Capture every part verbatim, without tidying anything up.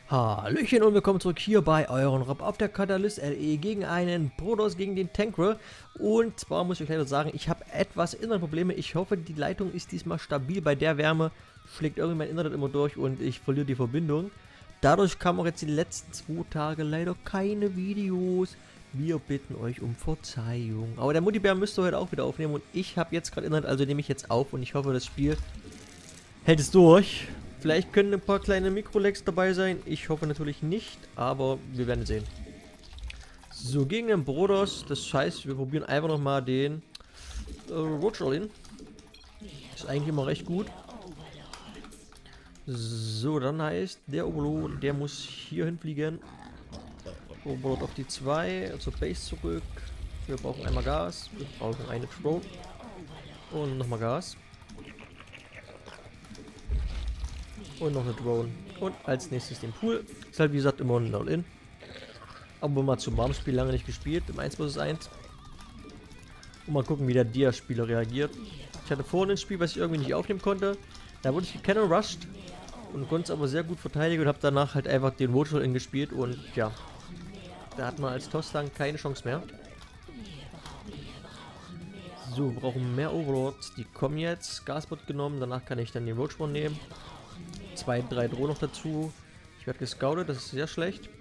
Hallöchen und willkommen zurück hier bei euren Rob auf der Catalyst L E gegen einen Protoss gegen den Tankrel. Und zwar muss ich euch leider sagen, ich habe etwas Internetprobleme. Ich hoffe, die Leitung ist diesmal stabil. Bei der Wärme schlägt irgendwie mein Internet immer durch und ich verliere die Verbindung. Dadurch kamen auch jetzt die letzten zwei Tage leider keine Videos. Wir bitten euch um Verzeihung. Aber der Muttibär müsste heute auch wieder aufnehmen und ich habe jetzt gerade Internet, also nehme ich jetzt auf und ich hoffe, das Spiel hält es durch. Vielleicht können ein paar kleine Mikrolegs dabei sein. Ich hoffe natürlich nicht, aber wir werden sehen. So, gegen den Protoss. Das heißt, wir probieren einfach nochmal den äh, Roach-All-In. Ist eigentlich immer recht gut. So, dann heißt der Obolot, der muss hier hinfliegen. Obolot auf die zwei, zur Base zurück. Wir brauchen einmal Gas. Wir brauchen eine Drone. Und nochmal Gas. Und noch eine Drone. Und als nächstes den Pool. Ist halt wie gesagt immer ein All-In. Aber mal zum Warmspiel lange nicht gespielt. Im eins versus eins. Und mal gucken, wie der Dia-Spieler reagiert. Ich hatte vorhin ein Spiel, was ich irgendwie nicht aufnehmen konnte. Da wurde ich gecannon rushed. Und konnte es aber sehr gut verteidigen. Und habe danach halt einfach den Roach-All-In gespielt. Und ja. Da hat man als Toss dann keine Chance mehr. So, wir brauchen mehr Overlords. Die kommen jetzt. Gasbot genommen. Danach kann ich dann den Roach-One nehmen. Zwei, drei Drohnen noch dazu. Ich werde gescoutet, das ist sehr schlecht.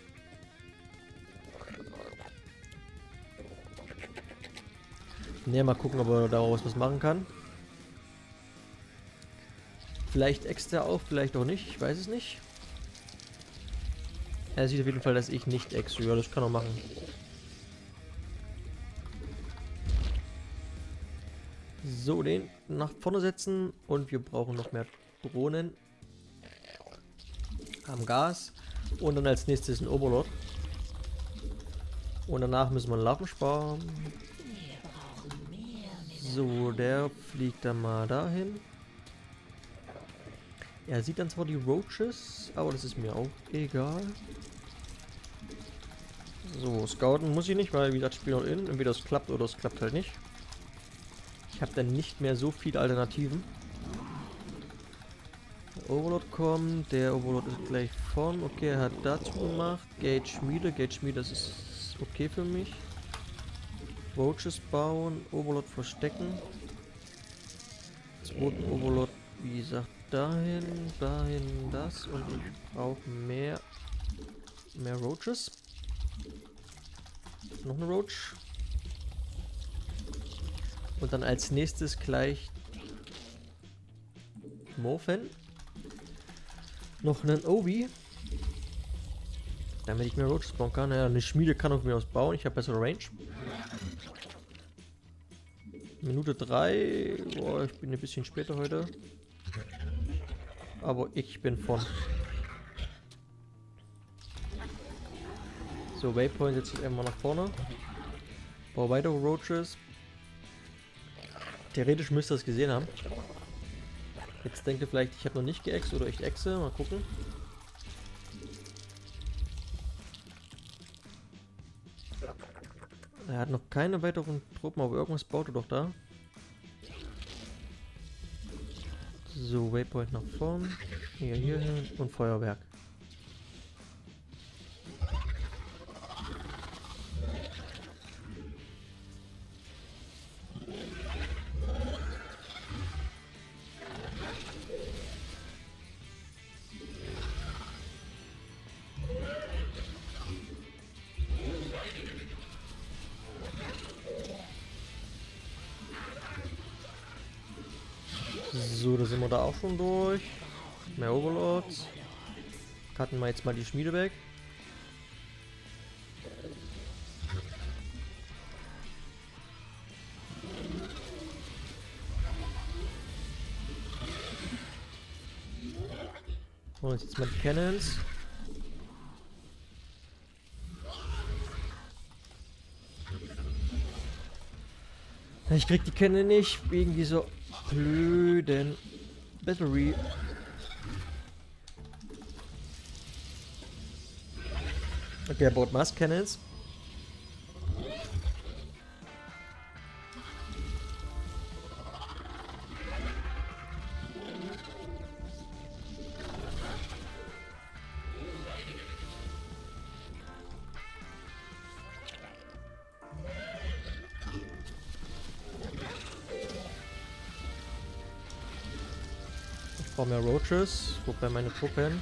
Ne, mal gucken, ob er daraus was machen kann. Vielleicht extra auf, vielleicht auch nicht, ich weiß es nicht. Er sieht auf jeden Fall, dass ich nicht exe. Ja, das kann er machen. So, den nach vorne setzen und wir brauchen noch mehr Drohnen. Haben Gas und dann als nächstes ein Overlord. Und danach müssen wir einen Larven sparen. So, der fliegt dann mal dahin. Er sieht dann zwar die Roaches, aber das ist mir auch egal. So, scouten muss ich nicht, weil wie gesagt, ich spiele noch in. Entweder es klappt oder es klappt halt nicht. Ich habe dann nicht mehr so viele Alternativen. Overlord kommt, der Overlord ist gleich vorn. Okay, er hat dazu gemacht. Gate Schmiede, Gate Schmiede, das ist okay für mich. Roaches bauen, Overlord verstecken. Zweiten Overlord, wie gesagt, dahin, dahin, das. Und ich brauche mehr, mehr Roaches. Noch eine Roach. Und dann als nächstes gleich Morphen. Noch einen Obi. Damit ich mehr Roaches bauen kann. Ja, eine Schmiede kann auf mir aus bauen. Ich habe bessere Range. Minute drei. Boah, ich bin ein bisschen später heute. Aber ich bin von. So, Waypoint setze ich einmal nach vorne. Baue weitere Roaches. Theoretisch müsste ihr es gesehen haben. Jetzt denkt ihr vielleicht, ich habe noch nicht geext oder ich exe. Mal gucken. Er hat noch keine weiteren Truppen, aber irgendwas baut er doch da. So, Waypoint nach vorn. Hier, hier hin und Feuerwerk. So, da sind wir da auch schon durch. Mehr Overlords. Cutten wir jetzt mal die Schmiede weg. Und jetzt mal die Cannons. Ich krieg die Cannon nicht wegen dieser blöden Battery. Okay, er baut Mass Cannons. Ich brauche mehr Roaches. Wobei meine Truppen.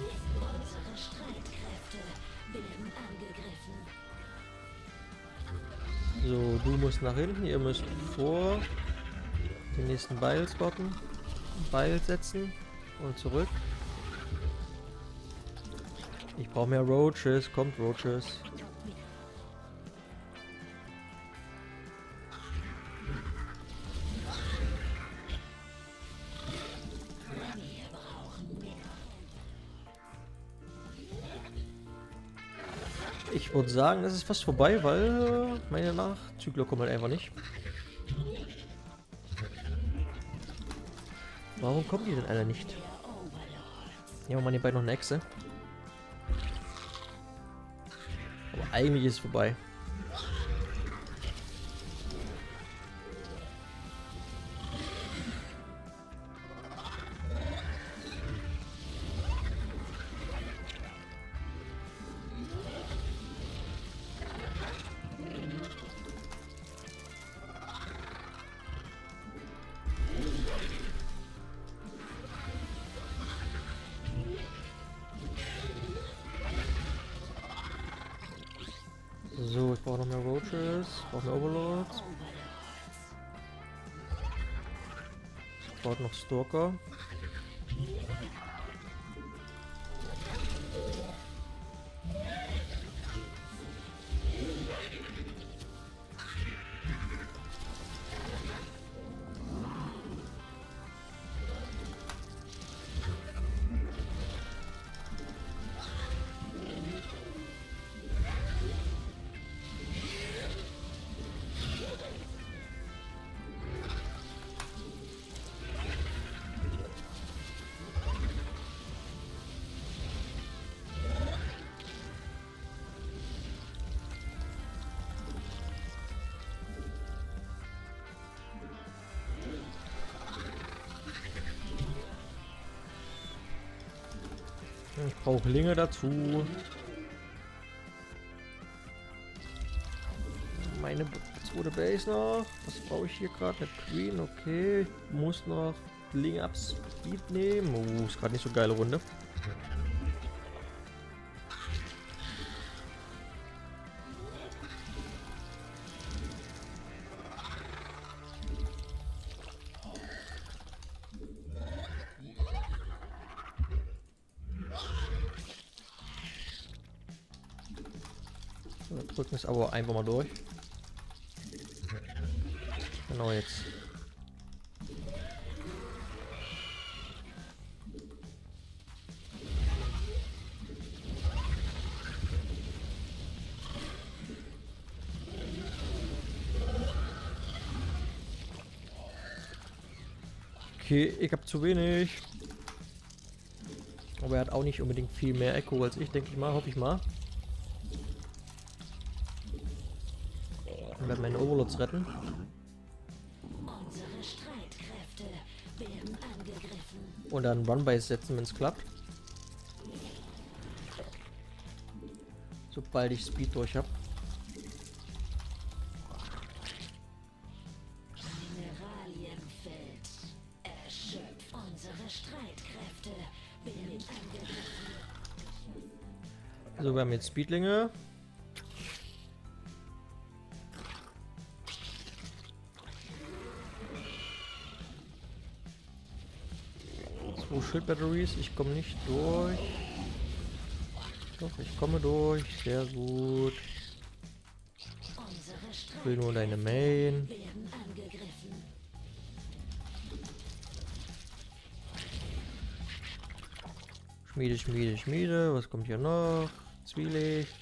So, du musst nach hinten, ihr müsst vor den nächsten Beil spotten. Beil setzen und zurück. Ich brauche mehr Roaches. Kommt, Roaches. Ich würde sagen, es ist fast vorbei, weil meine Nachzügler kommen halt einfach nicht. Warum kommen die denn alle nicht? Nehmen wir mal nebenbei noch eine Echse. Aber eigentlich ist es vorbei. So, ich brauche noch mehr Roaches, ich brauche mehr Overlords. Ich brauche noch Stalker. Ich brauche Linge dazu. Meine zweite Base noch. Was brauche ich hier gerade? Eine Queen, okay. Ich muss noch Linge ab Speed nehmen. Oh, ist gerade nicht so eine geile Runde. Wir drücken es aber einfach mal durch. Genau jetzt. Okay, ich habe zu wenig. Aber er hat auch nicht unbedingt viel mehr Echo als ich, denke ich mal, hoffe ich mal. Ich werde meine Overlords retten. Unsere Streitkräfte werden angegriffen. Und dann Run-Base setzen, wenn es klappt. Sobald ich Speed durch habe. Mineralienfeld erschöpft. Unsere Streitkräfte werden angegriffen. Also wir haben jetzt Speedlinge. Zwei Schildbatteries, ich komme nicht durch. Doch, ich komme durch, sehr gut. Unsere Ich will nur deine Main. werden angegriffen. Schmiede, Schmiede, Schmiede. Was kommt hier noch? Zwielicht.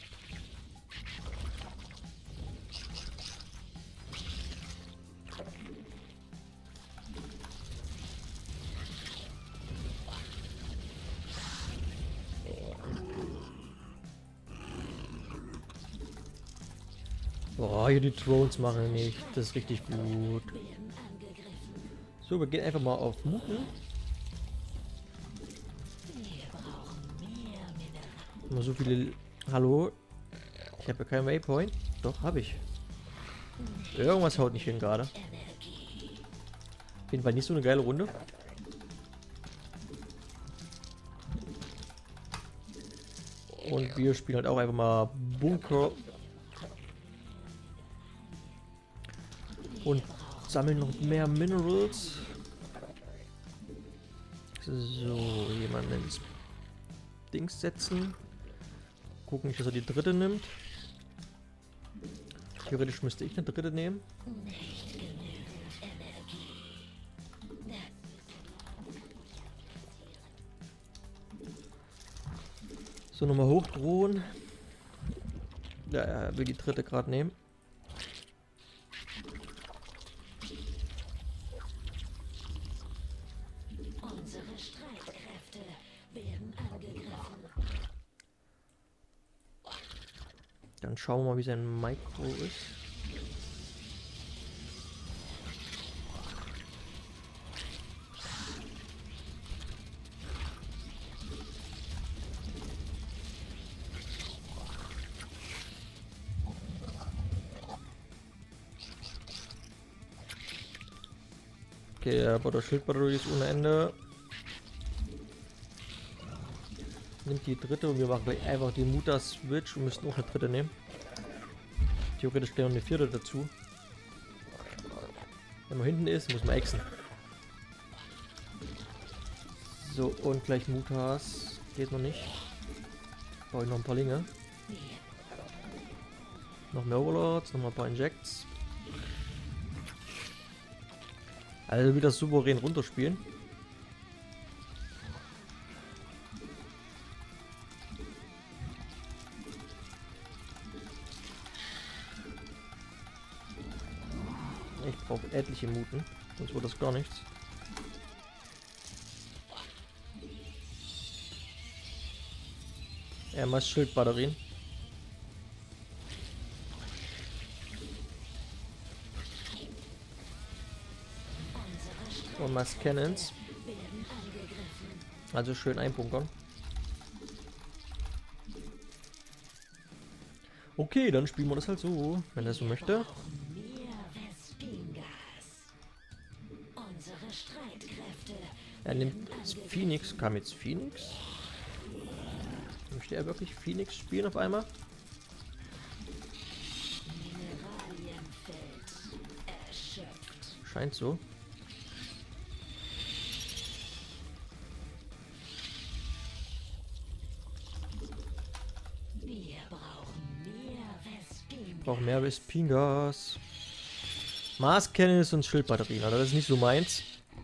Boah, hier die Drones machen nicht. Das ist richtig gut. Werden angegriffen. So, wir gehen einfach mal auf Muten. Wir brauchen mehr Mineralien. Mal so viele. Hallo? Ich habe ja keinen Waypoint. Doch, habe ich. Irgendwas haut nicht hin gerade. Auf jeden Fall nicht so eine geile Runde. Und wir spielen halt auch einfach mal Bunker. Und sammeln noch mehr Minerals. So, jemanden ins Dings setzen. Gucken nicht, dass er die dritte nimmt. Theoretisch müsste ich eine dritte nehmen. So, nochmal hochdrohen. Ja, er will die dritte gerade nehmen. Unsere Streitkräfte werden angegriffen. Dann schauen wir mal, wie sein Mikro ist. Okay, aber der Schildbatterie ist ohne Ende. Nimmt die dritte und wir machen gleich einfach die Mutter-Switch und müssen auch eine dritte nehmen. Theoretisch gleich noch eine vierte dazu. Wenn man hinten ist, muss man exen. So, und gleich Mutas. Geht noch nicht. Brauche ich noch ein paar Linge. Noch mehr Overlords, noch mal ein paar Injects. Also wieder souverän runterspielen. Ich brauche etliche Muten, sonst wird das gar nichts. Er macht Schildbatterien. Und Mass Cannons. Also schön einbunkern. Okay, dann spielen wir das halt so, wenn er so möchte. Er nimmt Phoenix. Kam jetzt Phoenix? Möchte er wirklich Phoenix spielen auf einmal? Scheint so. Brauchen mehr Vespingas. Mars Cannons und Schildbatterien, also das ist nicht so meins.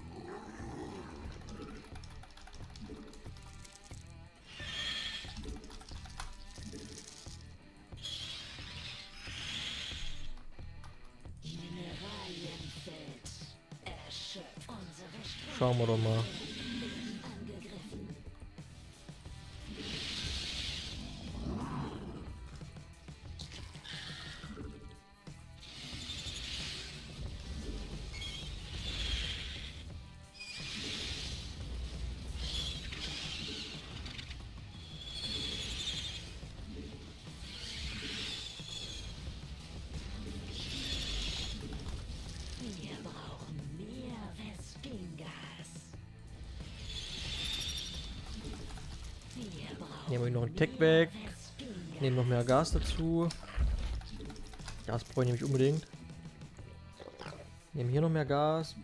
Schauen wir doch mal. Nehmen wir noch einen Tech weg. Nehmen noch mehr Gas dazu. Gas brauche ich nämlich unbedingt. Nehmen hier noch mehr Gas.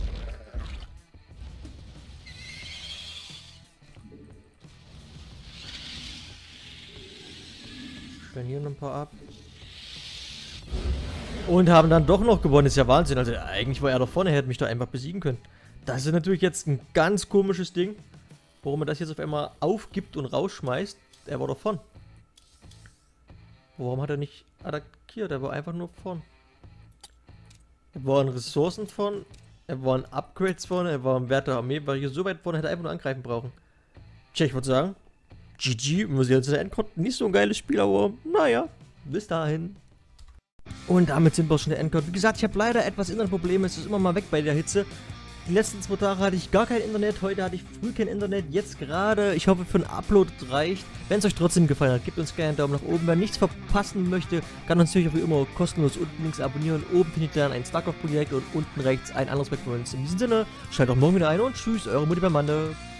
Stellen hier noch ein paar ab. Und haben dann doch noch gewonnen. Ist ja Wahnsinn. Also eigentlich war er doch vorne, er hätte mich da einfach besiegen können. Das ist natürlich jetzt ein ganz komisches Ding. Warum er das jetzt auf einmal aufgibt und rausschmeißt. Er war doch vorn. Warum hat er nicht attackiert? Er war einfach nur vorn. Er war in Ressourcen vorn. Er war in Upgrades vorne. Er war im Wert der Armee. War hier so weit vorne, hätte er einfach nur angreifen brauchen. Tja, ich würde sagen, G G. Wir sehen uns in der Endcard. Nicht so ein geiles Spiel, aber naja. Bis dahin. Und damit sind wir schon in der Endcard. Wie gesagt, ich habe leider etwas Internetprobleme. Es ist immer mal weg bei der Hitze. Die letzten zwei Tage hatte ich gar kein Internet, heute hatte ich früh kein Internet, jetzt gerade. Ich hoffe, für einen Upload reicht. Wenn es euch trotzdem gefallen hat, gebt uns gerne einen Daumen nach oben. Wer nichts verpassen möchte, kann uns natürlich auch wie immer kostenlos unten links abonnieren. Oben findet ihr dann ein StarCraft-Projekt und unten rechts ein anderes Projekt von uns. In diesem Sinne, schaltet auch morgen wieder ein und tschüss, eure Mutti beim Mande.